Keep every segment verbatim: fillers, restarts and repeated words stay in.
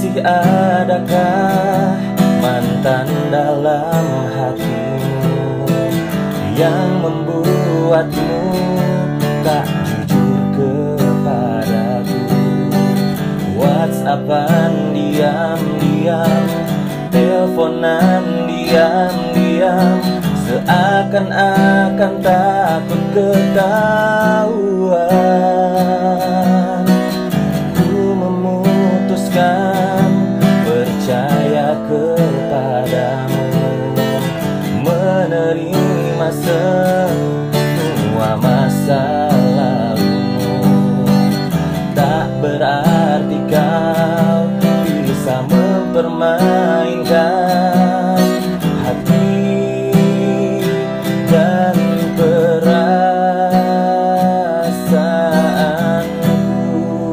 Masih adakah mantan dalam hatimu yang membuatmu tak jujur kepadaku? WhatsAppan diam-diam, teleponan diam-diam, seakan-akan takut ketahuan. Ku memutuskan percaya kepadamu, menerima semua masa lalumu. Tak berarti kau bisa mempermainkan hati dan perasaanku.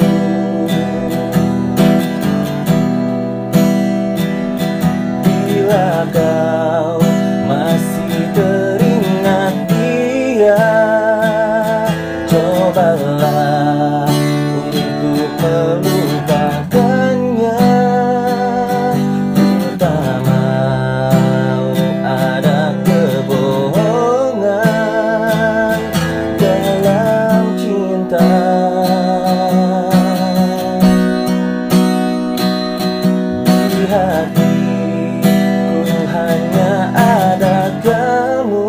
Bila kau masih teringat dia, cobalah untuk melupakannya. Ku tak mau ada kebohongan dalam cinta. Di hatiku hanya ada kamu,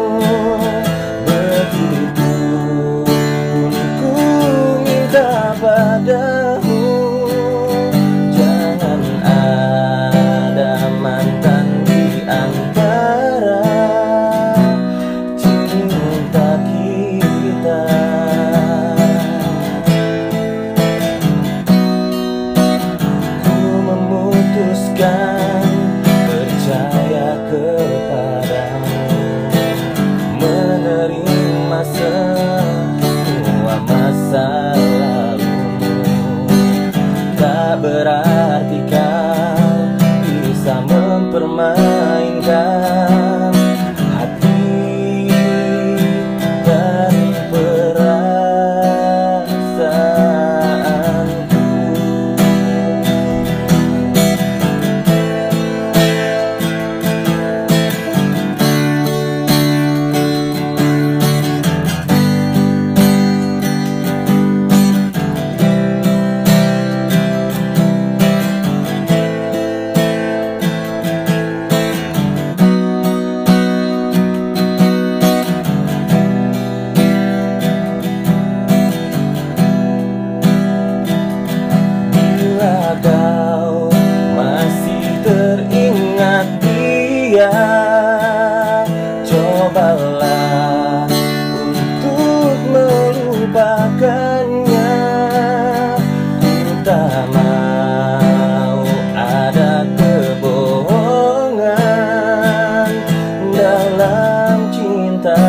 begitu pun ku minta padamu. Jangan ada mantan di antara cinta kita. Ku memutuskan percaya kepadamu, menerima semua masa lalumu. Tak berarti kau bisa mempermainkan hati dan perasaanku. Bila kau masih teringat dia, cobalah untuk melupakannya. Ku tak mau ada kebohongan dalam cinta.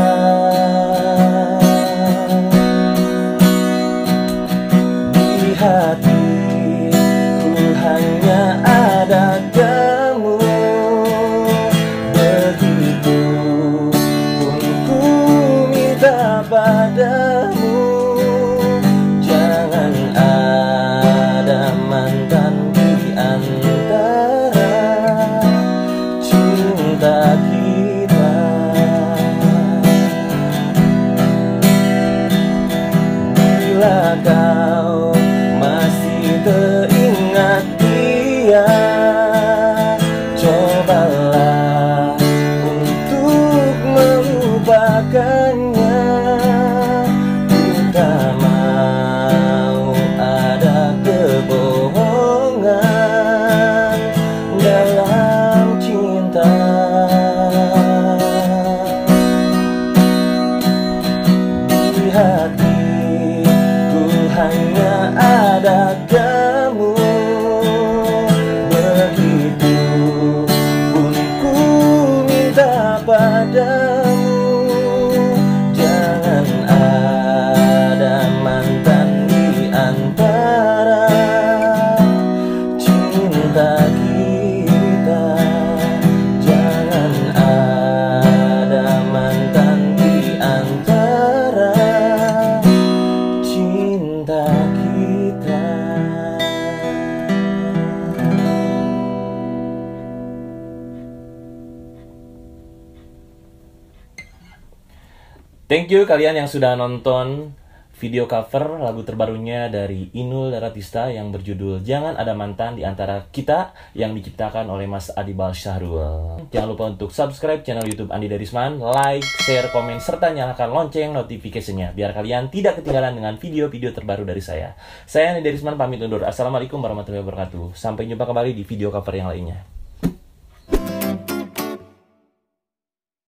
Di hatiku hanya ada kamu, begitu pun ku minta padamu. Jangan ada mantan di antara cinta kita. Bila kau masih teringat dia, cobalah untuk melupakannya. Ku tak mau ada kebohongan dalam cinta. Di hatiku hanya ada kamu, begitu pun ku minta padamu. Jangan ada mantan di antara cinta kita. Jangan ada mantan di antara cinta kita. Thank you kalian yang sudah nonton video cover lagu terbarunya dari Inul Daratista yang berjudul Jangan Ada Mantan di Antara Kita yang diciptakan oleh Mas Adibal Syahrul. Jangan lupa untuk subscribe channel YouTube Andi Darisman, like, share, komen, serta nyalakan lonceng notifikasinya biar kalian tidak ketinggalan dengan video-video terbaru dari saya. Saya Andi Darisman pamit undur. Assalamualaikum warahmatullahi wabarakatuh. Sampai jumpa kembali di video cover yang lainnya.